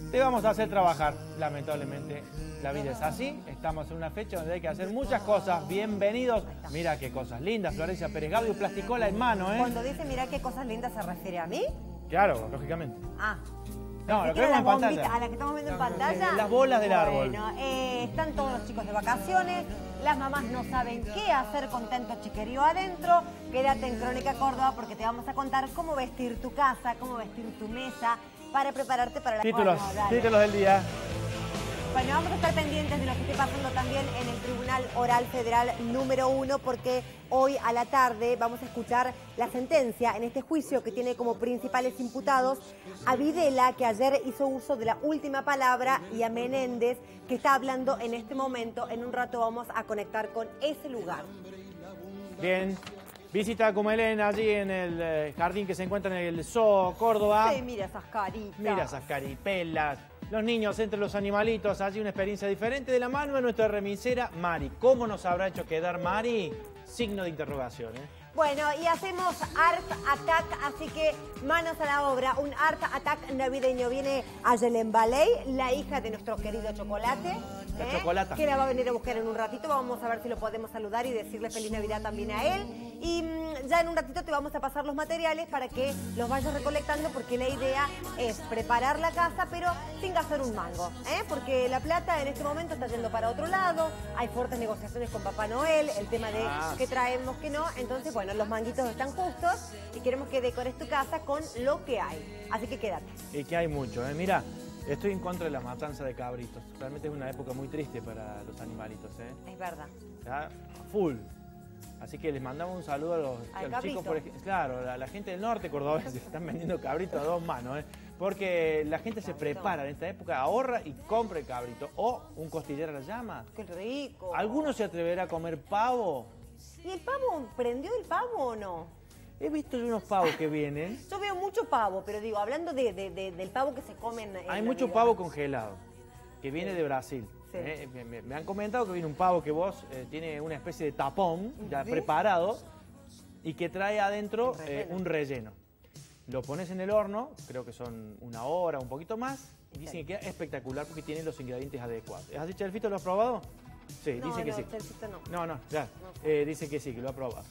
te vamos a hacer trabajar. Lamentablemente, la vida es así. Estamos en una fecha donde hay que hacer muchas cosas. Bienvenidos. Mira qué cosas lindas. Florencia Pérez Gaudio, plasticola en mano, ¿eh? Cuando dice mira qué cosas lindas, ¿se refiere a mí? Claro, lógicamente. Ah. No, lo que Las vemos en pantalla. bombitas, a las que estamos viendo en pantalla. Las bolas del árbol. Bueno, están todos los chicos de vacaciones. Las mamás no saben qué hacer con tanto chiquerío adentro. Quédate en Crónica Córdoba porque te vamos a contar cómo vestir tu casa, cómo vestir tu mesa para prepararte para la... Títulos, Bueno, títulos del día. Bueno, vamos a estar pendientes de lo que esté pasando también en el Tribunal Oral Federal número 1 porque hoy a la tarde vamos a escuchar la sentencia en este juicio que tiene como principales imputados a Videla, que ayer hizo uso de la última palabra, y a Menéndez, que está hablando en este momento. En un rato vamos a conectar con ese lugar. Bien. Visita a Cumelén allí en el jardín que se encuentra en el Zoo Córdoba. Sí, mira esas caritas. Mira esas caripelas. Los niños entre los animalitos, allí una experiencia diferente de la mano de nuestra remisera Mari. ¿Cómo nos habrá hecho quedar Mari? Signo de interrogación, ¿eh? Bueno, y hacemos Art Attack, así que manos a la obra. Un Art Attack navideño. Viene Ayelen Baley, la hija de nuestro querido Chocolate. La Chocolata. Que la va a venir a buscar en un ratito. Vamos a ver si lo podemos saludar y decirle Feliz Navidad también a él. Y ya en un ratito te vamos a pasar los materiales para que los vayas recolectando, porque la idea es preparar la casa, pero sin gastar un mango, ¿eh? Porque la plata en este momento está yendo para otro lado. Hay fuertes negociaciones con Papá Noel, el tema de qué traemos, qué no. Entonces, bueno, los manguitos están justos y queremos que decores tu casa con lo que hay. Así que quédate. Y que hay mucho, ¿eh? Mira, estoy en contra de la matanza de cabritos. Realmente es una época muy triste para los animalitos, ¿eh? Es verdad. Ya, full. Así que les mandamos un saludo a los chicos, por ejemplo. Claro, a la gente del norte cordobés, están vendiendo cabritos a dos manos, ¿eh? Porque la gente se prepara en esta época, ahorra y compra el cabrito. O un costillero a la llama. ¡Qué rico! ¿Alguno se atreverá a comer pavo? ¿Y el pavo? ¿Prendió el pavo o no? He visto unos pavos que vienen. Yo veo mucho pavo, pero digo, hablando del pavo que se comen... Hay mucho pavo congelado, que viene de Brasil. Sí. Me han comentado que viene un pavo que vos tiene una especie de tapón ya preparado y que trae adentro un relleno. Lo pones en el horno, creo que son una hora, un poquito más, y dicen que queda espectacular porque tiene los ingredientes adecuados. ¿Es así, Chelfito? ¿Lo has probado? Sí, No, dicen que sí. Chelfito no. No, ya. Dicen que sí, que lo ha probado.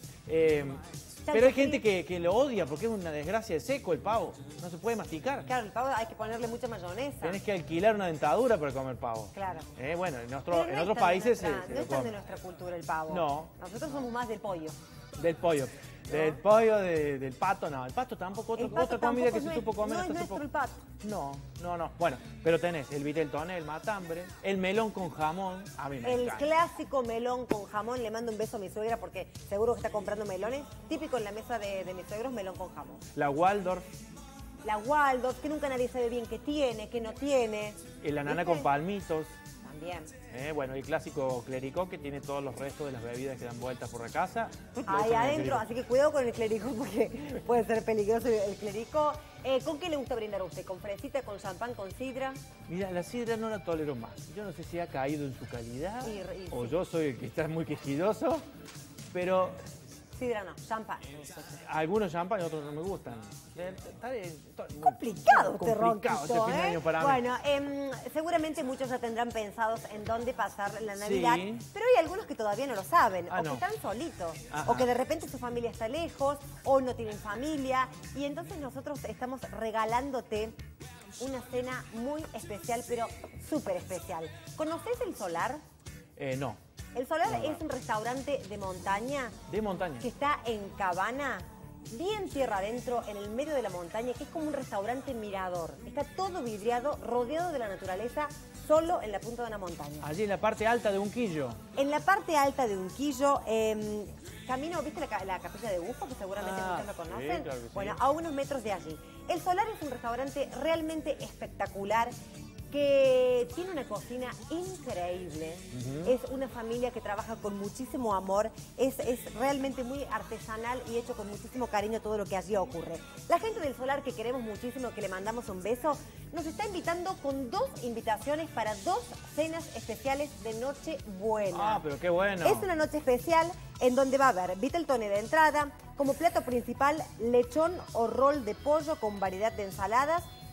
Tanto Pero hay gente que lo odia porque es una desgracia de seco el pavo. No se puede masticar. Claro, el pavo hay que ponerle mucha mayonesa. Tenés que alquilar una dentadura para comer pavo. Claro. Bueno, en Pero no otros es países tan de nuestra, no se es tan de come. nuestra cultura el pavo. No. Nosotros somos más del pollo. Del pollo. Del pollo, del pato, no. El pato tampoco, El pato otra comida que tampoco se supo comer. no es nuestro el pato. No. Bueno, pero tenés el vitel toné, el matambre, el melón con jamón. A mí me El encanta. clásico melón con jamón. Le mando un beso a mi suegra porque seguro que está comprando melones. Típico en la mesa de mis suegros, melón con jamón. La Waldorf. La Waldorf, que nunca nadie sabe bien qué tiene, qué no tiene. Y la nana ¿Viste? con palmitos. También. Bueno, el clásico clericó que tiene todos los restos de las bebidas que dan vueltas por la casa. Ahí adentro, así que cuidado con el clericó porque puede ser peligroso el clericó. ¿Con qué le gusta brindar a usted? ¿Con fresita, con champán, con sidra? Mira, la sidra no la tolero más. Yo no sé si ha caído en su calidad o sí. yo soy el que está muy quejidoso, pero Sidra no, champán. algunos champán y otros no me gustan. Complicado este complicado ronquito, este fin de año para mí. Bueno, seguramente muchos ya tendrán pensados en dónde pasar la Navidad, Sí. pero hay algunos que todavía no lo saben, o no. que están solitos, Ajá. o que de repente su familia está lejos, o no tienen familia, y entonces nosotros estamos regalándote una cena muy especial, pero súper especial. ¿Conoces El Solar? No, El Solar es un restaurante de montaña de montaña. que está en Cabana, bien tierra adentro, en el medio de la montaña, que es como un restaurante mirador. Está todo vidriado, rodeado de la naturaleza, solo en la punta de una montaña. Allí en la parte alta de Unquillo. En la parte alta de Unquillo, camino, ¿viste la capilla de Bufo? Que seguramente muchos lo conocen. Sí, claro que sí. Bueno, a unos metros de allí. El Solar es un restaurante realmente espectacular, que tiene una cocina increíble. Es una familia que trabaja con muchísimo amor. Es realmente muy artesanal y hecho con muchísimo cariño todo lo que allí ocurre. La gente del Solar, que queremos muchísimo, que le mandamos un beso, nos está invitando con 2 invitaciones para 2 cenas especiales de Nochebuena. Ah, pero qué bueno. Es una noche especial en donde va a haber Viteltoné de entrada, como plato principal lechón o rol de pollo con variedad de ensaladas,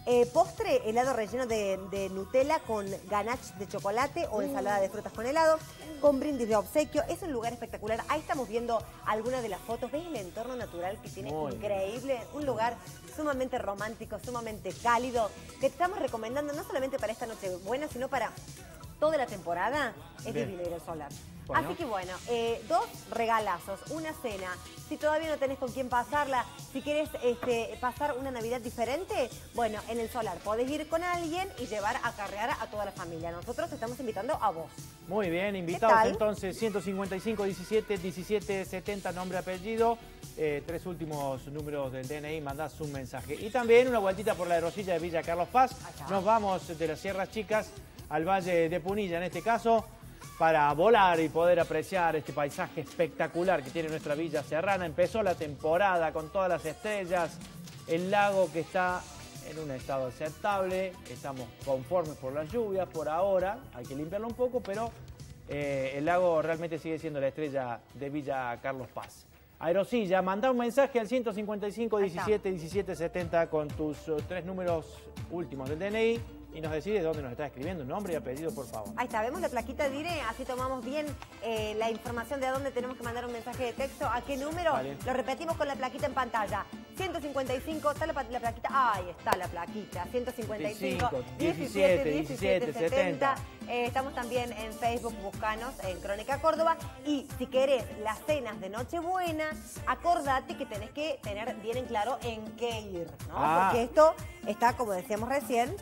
Postre, helado relleno de Nutella con ganache de chocolate o ensalada de frutas con helado, con brindis de obsequio. Es un lugar espectacular. Ahí estamos viendo algunas de las fotos. ¿Ves el entorno natural que tiene? Muy increíble. Un lugar sumamente romántico, sumamente cálido, que te estamos recomendando no solamente para esta noche buena, sino para toda la temporada. Es divino ir al Solar. Bueno. Así que bueno, 2 regalazos, una cena. Si todavía no tenés con quién pasarla, si querés pasar una Navidad diferente, bueno, en el Solar podés ir con alguien y llevar a acarrear a toda la familia. Nosotros te estamos invitando a vos. Muy bien, invitados entonces, 155 17 17 70, nombre, apellido, 3 últimos números del DNI, mandás un mensaje. Y también una vueltita por la Rosilla de Villa Carlos Paz. Nos vamos de las Sierras Chicas al Valle de Punilla, en este caso, para volar y poder apreciar este paisaje espectacular que tiene nuestra Villa Serrana. Empezó la temporada con todas las estrellas, el lago que está en un estado aceptable, estamos conformes por las lluvias por ahora, hay que limpiarlo un poco, pero el lago realmente sigue siendo la estrella de Villa Carlos Paz. Aerosilla, manda un mensaje al 155 17 17 70 con tus 3 números últimos del DNI y nos decide dónde nos está escribiendo, nombre y apellido, por favor. Ahí está, vemos la plaquita, Dire, así tomamos bien la información de a dónde tenemos que mandar un mensaje de texto, a qué número. Vale. Lo repetimos con la plaquita en pantalla. 155, está la plaquita, ahí está la plaquita, 155 17 17 70. Estamos también en Facebook, buscanos en Crónica Córdoba. Y si querés las cenas de Nochebuena, acordate que tenés que tener bien en claro en qué ir, ¿no? Porque esto está, como decíamos recién,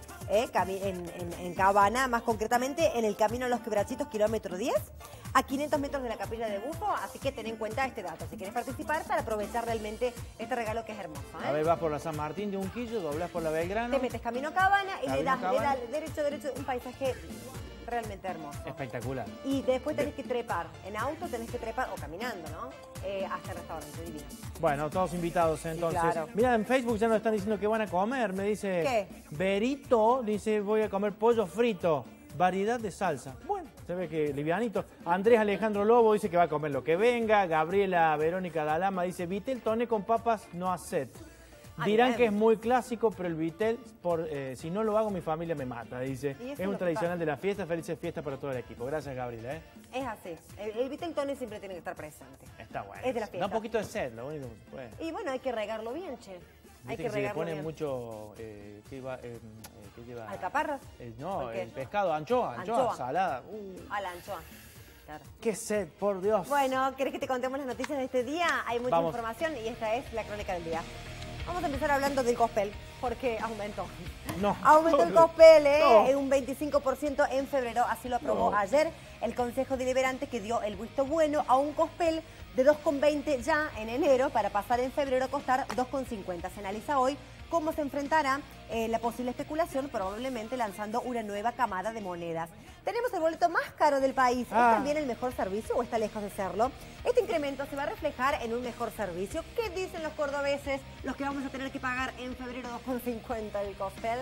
en Cabana, más concretamente en el Camino a los Quebrachitos, kilómetro 10, a 500 metros de la Capilla de Bufo, así que ten en cuenta este dato, si quieres participar, para aprovechar realmente este regalo que es hermoso. A ver, vas por la San Martín de Unquillo, doblás por la Belgrano. Te metes camino a Cabana y le das derecho, un paisaje realmente hermoso. Espectacular. Y después tenés que trepar, en auto tenés que trepar, o caminando, ¿no? Hasta el restaurante divino. Bueno, todos invitados entonces. Sí, claro. Mira, en Facebook ya nos están diciendo que van a comer, me dice... ¿Qué? Berito dice, voy a comer pollo frito, variedad de salsa. Bueno, se ve que livianito. Andrés Alejandro Lobo dice que va a comer lo que venga. Gabriela Verónica Dalama dice, vitel toné con papas, no acet. Dirán que es muy clásico, pero el vitel, si no lo hago, mi familia me mata, dice. Es un tradicional de la fiesta, felices fiestas para todo el equipo. Gracias, Gabriela. Es así. El vitel toné siempre tiene que estar presente. Está bueno. Es de la fiesta. Da un poquito de sed, lo único que se puede. Y bueno, hay que regarlo bien, che. Hay que regarlo bien. Le pone bien. mucho... ¿qué lleva? ¿Alcaparras? No, el pescado, anchoa salada. A la anchoa. Claro. ¡Qué sed, por Dios! Bueno, ¿querés que te contemos las noticias de este día? Hay mucha información y esta es la crónica del día. Vamos a empezar hablando del gospel, porque aumentó. Aumentó el gospel, en un 25% en febrero, así lo aprobó ayer el Consejo Deliberante, que dio el visto bueno a un gospel de 2,20 ya en enero, para pasar en febrero a costar 2,50. Se analiza hoy cómo se enfrentará la posible especulación, probablemente lanzando una nueva camada de monedas. Tenemos el boleto más caro del país. ¿Es también el mejor servicio o está lejos de serlo? Este incremento se va a reflejar en un mejor servicio. ¿Qué dicen los cordobeses, los que vamos a tener que pagar en febrero 2,50 el gospel?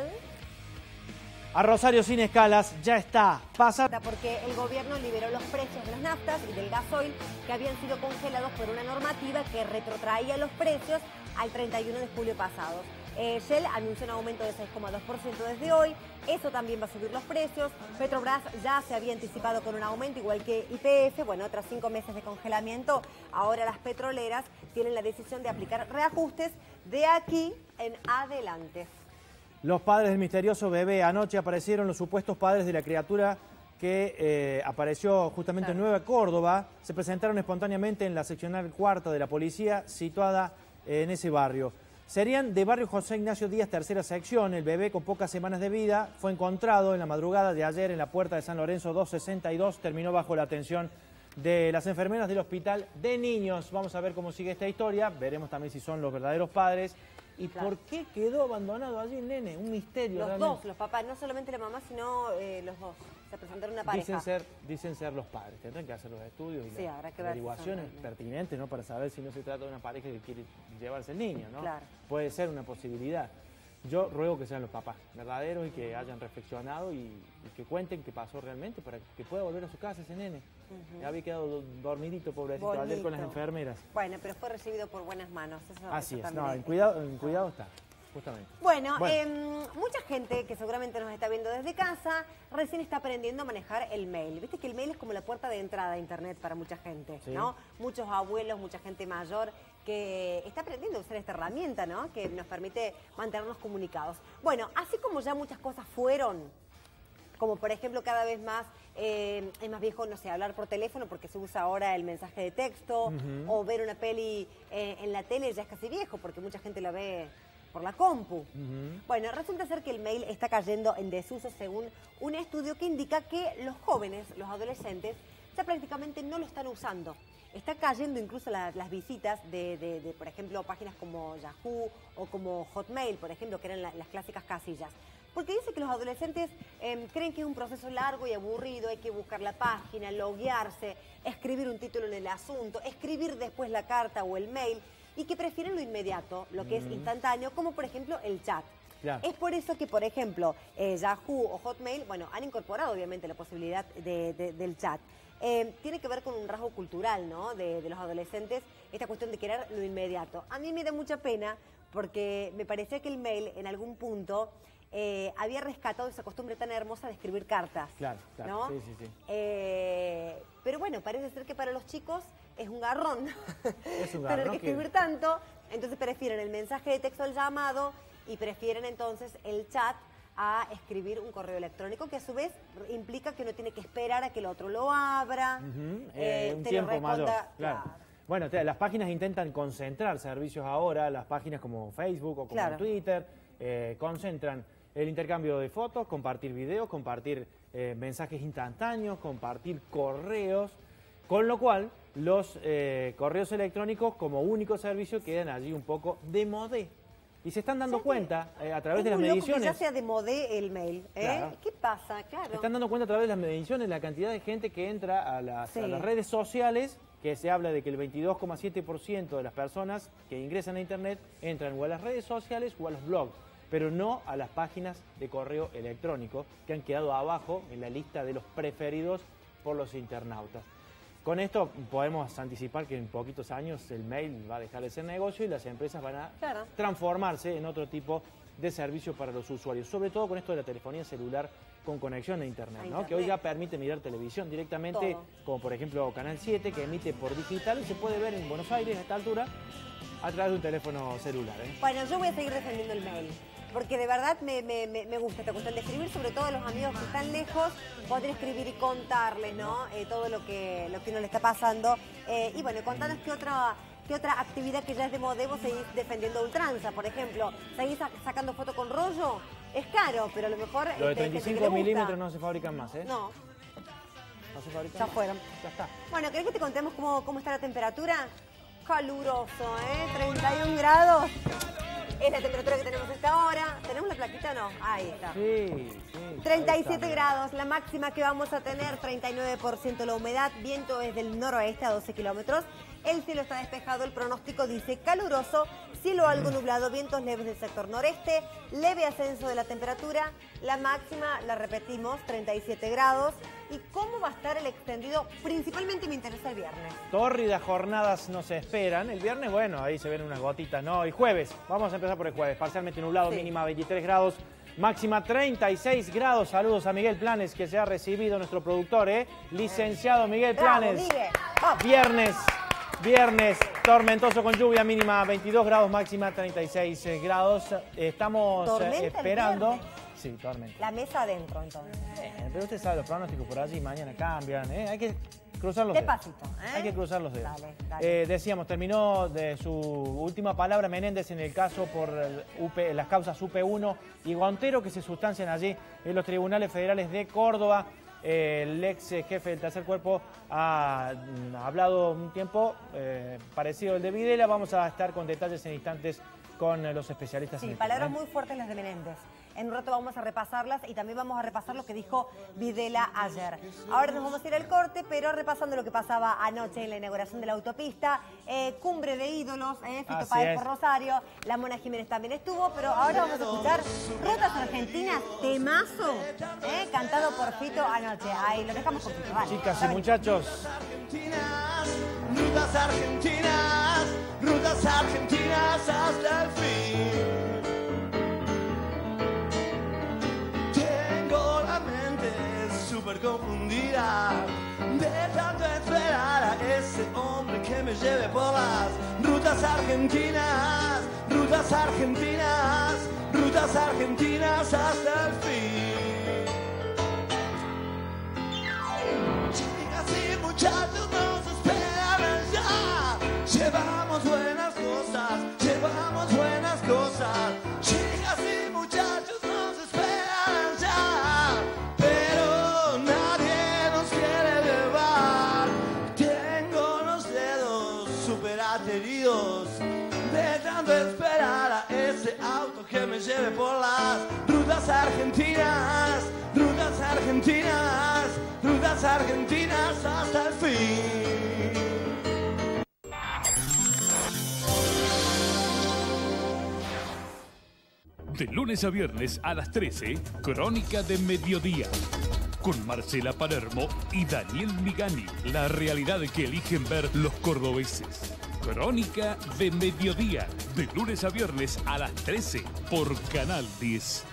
A Rosario sin escalas, ya está. Porque el gobierno liberó los precios de las naftas y del gasoil que habían sido congelados por una normativa que retrotraía los precios al 31 de julio pasado. Shell anunció un aumento de 6,2% desde hoy. Eso también va a subir los precios. Petrobras ya se había anticipado con un aumento, igual que YPF. Bueno, tras 5 meses de congelamiento, ahora las petroleras tienen la decisión de aplicar reajustes de aquí en adelante. Los padres del misterioso bebé. Anoche aparecieron los supuestos padres de la criatura que apareció justamente en Nueva Córdoba. Se presentaron espontáneamente en la seccional cuarta de la policía, situada en ese barrio. Serían de barrio José Ignacio Díaz, tercera sección. El bebé, con pocas semanas de vida, fue encontrado en la madrugada de ayer en la puerta de San Lorenzo 262. Terminó bajo la atención de las enfermeras del Hospital de Niños. Vamos a ver cómo sigue esta historia. Veremos también si son los verdaderos padres. ¿Y por qué quedó abandonado allí el nene? Un misterio. Los dos, los papás, no solamente la mamá, sino los dos. Se presentaron una pareja. Dicen ser los padres. Tendrán que hacer los estudios y las habrá que averiguaciones pertinentes, ¿no? Para saber si no se trata de una pareja que quiere llevarse el niño, ¿no? Claro. Puede ser una posibilidad. Yo ruego que sean los papás verdaderos y que hayan reflexionado y que cuenten qué pasó realmente para que pueda volver a su casa ese nene. Había quedado dormidito, pobrecito, ayer con las enfermeras. Bueno, pero fue recibido por buenas manos. Eso así es, también en cuidado está. justamente. Bueno, mucha gente que seguramente nos está viendo desde casa recién está aprendiendo a manejar el mail. Viste que el mail es como la puerta de entrada a internet para mucha gente, Sí. ¿no? Muchos abuelos, mucha gente mayor que está aprendiendo a usar esta herramienta, ¿no? Que nos permite mantenernos comunicados. Bueno, así como ya muchas cosas fueron, como por ejemplo cada vez más es más viejo, no sé, hablar por teléfono porque se usa ahora el mensaje de texto, o ver una peli en la tele ya es casi viejo porque mucha gente la ve por la compu. Bueno, resulta ser que el mail está cayendo en desuso según un estudio que indica que los jóvenes, los adolescentes, ya prácticamente no lo están usando. Está cayendo incluso las visitas de, por ejemplo, páginas como Yahoo o como Hotmail, por ejemplo, que eran las clásicas casillas. Porque dice que los adolescentes creen que es un proceso largo y aburrido, hay que buscar la página, loguearse, escribir un título en el asunto, escribir después la carta o el mail, y que prefieren lo inmediato, lo que es instantáneo, como por ejemplo el chat. Claro. Es por eso que, por ejemplo, Yahoo o Hotmail, bueno, han incorporado obviamente la posibilidad del chat. Tiene que ver con un rasgo cultural, ¿no? De los adolescentes, esta cuestión de querer lo inmediato. A mí me da mucha pena porque me parecía que el mail en algún punto había rescatado esa costumbre tan hermosa de escribir cartas. Claro, claro. ¿No? Sí. Pero bueno, parece ser que para los chicos es un garrón, Es un tener garrón que escribir tanto, entonces prefieren el mensaje de texto al llamado y prefieren entonces el chat a escribir un correo electrónico que a su vez implica que uno tiene que esperar a que el otro lo abra, Un te lo tiempo mayor, responda. claro. Bueno, las páginas intentan concentrar servicios ahora, las páginas como Facebook o como Claro. Twitter, concentran el intercambio de fotos, compartir videos, compartir mensajes instantáneos, compartir correos, con lo cual los correos electrónicos como único servicio quedan allí un poco de modé. Y se están dando cuenta a través de las muy loco mediciones. que ya sea de modé el mail, ¿eh? Claro. ¿Qué pasa? Claro. Se están dando cuenta a través de las mediciones la cantidad de gente que entra a las Sí. redes sociales, que se habla de que el 22,7% de las personas que ingresan a Internet entran o a las redes sociales o a los blogs, pero no a las páginas de correo electrónico que han quedado abajo en la lista de los preferidos por los internautas. Con esto podemos anticipar que en poquitos años el mail va a dejar de ser negocio y las empresas van a Claro. transformarse en otro tipo de servicio para los usuarios, sobre todo con esto de la telefonía celular con conexión a internet, ¿no? Que hoy ya permite mirar televisión directamente, Todo. como por ejemplo Canal 7, que emite por digital y se puede ver en Buenos Aires a esta altura a través de un teléfono celular. Bueno, yo voy a seguir defendiendo el mail, porque de verdad me gusta esta cuestión de escribir, sobre todo a los amigos que están lejos, poder escribir y contarles, ¿no? Todo lo que uno le está pasando. Y bueno, contanos qué otra actividad que ya es de moda vos seguís defendiendo a ultranza, por ejemplo. ¿Seguís sacando foto con rollo? Es caro, pero a lo mejor... Lo de hay gente que 35 le gusta. milímetros no se fabrican más, ¿eh? No, No se fabrican ya más. fueron. Ya está. Bueno, ¿querés que te contemos cómo está la temperatura? Caluroso, ¿eh? 31 grados. Es la temperatura que tenemos hasta ahora. ¿Tenemos la plaquita o no? Ahí está. Sí. 37 grados, la máxima que vamos a tener, 39% la humedad, viento es del noroeste a 12 kilómetros. El cielo está despejado, el pronóstico dice caluroso, cielo algo nublado, vientos leves del sector noreste, leve ascenso de la temperatura, la máxima, la repetimos, 37 grados. ¿Y cómo va a estar el extendido? Principalmente me interesa el viernes. Tórridas jornadas nos esperan. El viernes, bueno, ahí se ven unas gotitas, ¿no? Y jueves, vamos a empezar por el jueves. Parcialmente nublado, Sí. mínima 23 grados, máxima 36 grados. Saludos a Miguel Planes, que se ha recibido nuestro productor, ¿eh? Licenciado Miguel Bravo, Planes. Miguel. Vamos. Viernes, tormentoso con lluvia, mínima 22 grados, máxima 36 grados. Estamos ¿Tormenta el esperando. viernes? Sí, tormenta. La mesa adentro, entonces. Pero usted sabe, los pronósticos por allí mañana cambian, ¿eh? Hay que cruzar los Despacito, dedos. ¿eh? Hay que cruzar los dedos. Dale. Decíamos, terminó de su última palabra Menéndez en el caso por las causas UP1 y Gontero que se sustancian allí en los tribunales federales de Córdoba. El ex jefe del tercer cuerpo ha hablado un tiempo parecido al de Videla. Vamos a estar con detalles en instantes con los especialistas. Sí, en el palabras tema, muy fuertes las de Menéndez. En un rato vamos a repasarlas y también vamos a repasar lo que dijo Videla ayer. Ahora nos vamos a ir al corte, pero repasando lo que pasaba anoche en la inauguración de la autopista, cumbre de ídolos, Fito Así Páez es. por Rosario, la Mona Jiménez también estuvo, pero ahora vamos a escuchar Rutas Argentinas, temazo, cantado por Fito anoche. Ahí lo dejamos con Fito, vale. Chicas y Dale. muchachos. Rutas argentinas hasta el fin. confundida de tanto esperar a ese hombre que me lleve por las rutas argentinas, rutas argentinas, rutas argentinas hasta el fin. Chicas y muchachos nos esperan allá, llevamos buenas cosas, llevamos buenas cosas. Chicas y muchachos nos esperan allá, pero nadie nos quiere llevar. Tengo los dedos súper ateridos de tanto esperar a ese auto que me lleve por las rutas argentinas, rutas argentinas, rutas argentinas hasta el fin. De lunes a viernes a las 13, Crónica de Mediodía. Con Marcela Palermo y Daniel Migani. La realidad que eligen ver los cordobeses. Crónica de Mediodía. De lunes a viernes a las 13 por Canal 10.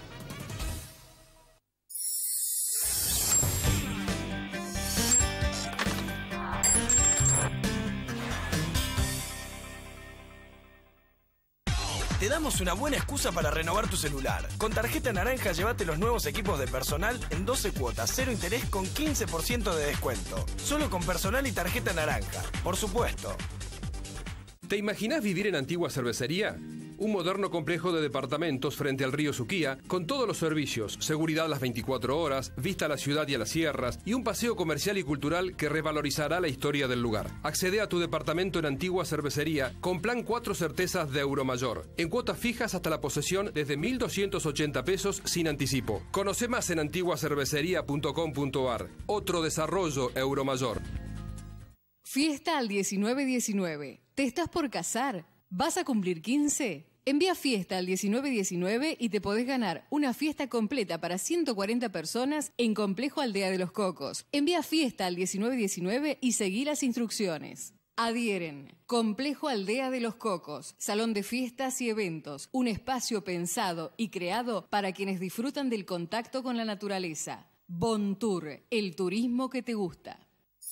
Te damos una buena excusa para renovar tu celular. Con tarjeta naranja llévate los nuevos equipos de Personal en 12 cuotas, 0 interés con 15% de descuento. Solo con Personal y tarjeta naranja, por supuesto. ¿Te imaginas vivir en Antigua Cervecería? Un moderno complejo de departamentos frente al río Suquía, con todos los servicios, seguridad las 24 horas, vista a la ciudad y a las sierras, y un paseo comercial y cultural que revalorizará la historia del lugar. Accede a tu departamento en Antigua Cervecería con plan 4 certezas de Euromayor, en cuotas fijas hasta la posesión desde 1.280 pesos sin anticipo. Conoce más en antiguacervecería.com.ar. Otro desarrollo Euromayor. Fiesta al 1919. ¿Te estás por casar? ¿Vas a cumplir 15? Envía fiesta al 1919 y te podés ganar una fiesta completa para 140 personas en Complejo Aldea de los Cocos. Envía fiesta al 1919 y seguí las instrucciones. Adhieren. Complejo Aldea de los Cocos. Salón de fiestas y eventos. Un espacio pensado y creado para quienes disfrutan del contacto con la naturaleza. Bon Tour, el turismo que te gusta.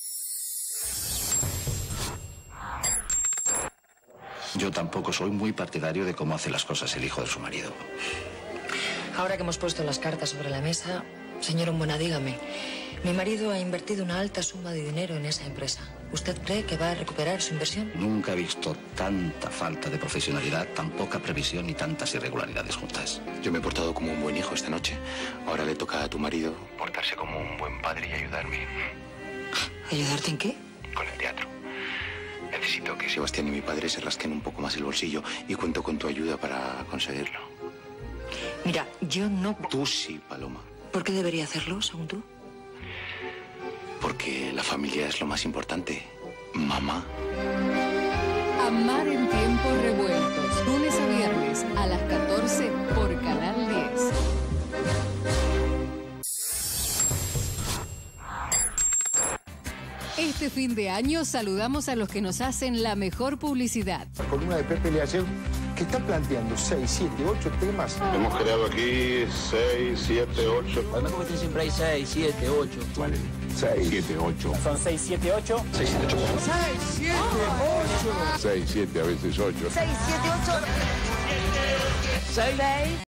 Yo tampoco soy muy partidario de cómo hace las cosas el hijo de su marido. Ahora que hemos puesto las cartas sobre la mesa, señor Ombona, dígame, mi marido ha invertido una alta suma de dinero en esa empresa. ¿Usted cree que va a recuperar su inversión? Nunca he visto tanta falta de profesionalidad, tan poca previsión y tantas irregularidades juntas. Yo me he portado como un buen hijo esta noche. Ahora le toca a tu marido portarse como un buen padre y ayudarme. ¿Ayudarte en qué? Con el teatro. Necesito que Sebastián y mi padre se rasquen un poco más el bolsillo y cuento con tu ayuda para conseguirlo. Mira, yo no... Tú sí, Paloma. ¿Por qué debería hacerlo, según tú? Porque la familia es lo más importante. Mamá. Amar en tiempos revueltos. Lunes a viernes a las 14 por Canal 10. Este fin de año saludamos a los que nos hacen la mejor publicidad. La columna de Pepe Leayer, que está planteando 6, 7, 8 temas. Hemos creado aquí 6, 7, 8. Además, como que siempre hay 6, 7, 8. Vale. 6, 7, 8. Son 6, 7, 8. 6, 7, 8. 6, 7, 8. 6, 7, a veces 8. 6, 7, 8. 6.